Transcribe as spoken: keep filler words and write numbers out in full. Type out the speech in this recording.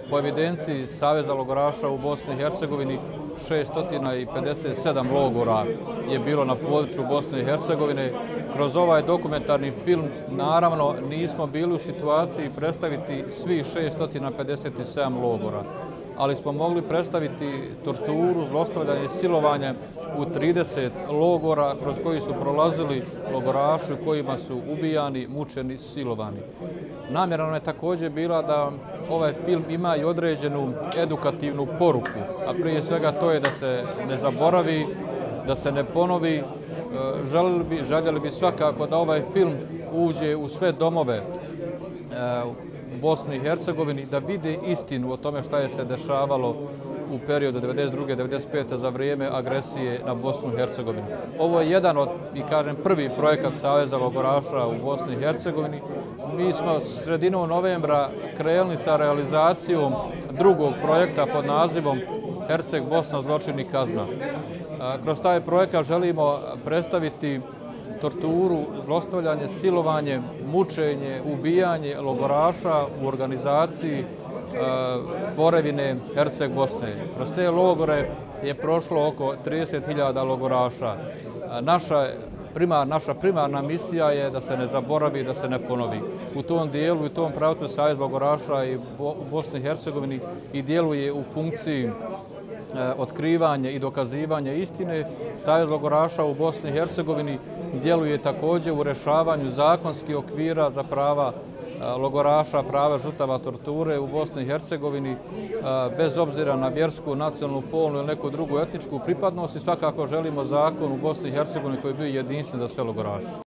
po evidenciji Saveza logoraša u Bosni i Hercegovini šesto pedeset sedam logora je bilo na području Bosne i Hercegovine. Kroz ovaj dokumentarni film naravno nismo bili u situaciji predstaviti svih šesto pedeset sedam logora, ali smo mogli predstaviti torturu, zlostavljanje i silovanje u trideset logora kroz koji su prolazili logoraši u kojima su ubijani, mučeni, silovani. Namjera nam je također bila da ovaj film ima i određenu edukativnu poruku, a prije svega to je da se ne zaboravi, da se ne ponovi. Željeli bi, željeli bi svakako da ovaj film uđe u sve domove u Bosni i Hercegovini, da vide istinu o tome šta je se dešavalo u periodu devedeset druge do devedeset pete za vrijeme agresije na Bosnu i Hercegovinu. Ovo je jedan od, i kažem, prvi projekat Saveza logoraša u Bosni i Hercegovini. Mi smo sredinom novembra krenuli sa realizacijom drugog projekta pod nazivom Herceg Bosna zločin i kazna. Kroz taj projekat želimo predstaviti torturu, zlostavljanje, silovanje, mučenje, ubijanje logoraša u organizaciji tvorevine Herceg Bosne. Kroz te logore je prošlo oko trideset hiljada logoraša. Naša primar, naša primarna misija je da se ne zaboravi, da se ne ponovi. U tom dijelu i u tom pravcu Savez logoraša i u Bosni i Hercegovini i djeluje u funkciji otkrivanje i dokazivanje istine. Savez logoraša u Bosni i Hercegovini djeluje također u rješavanju zakonskih okvira za prava logoraša, prava žrtava torture u Bosni i Hercegovini, bez obzira na vjersku, nacionalnu, polnu ili neku drugu etničku pripadnost, i svakako želimo zakon u Bosni i Hercegovini koji bi bio jedinstven za sve logoraše.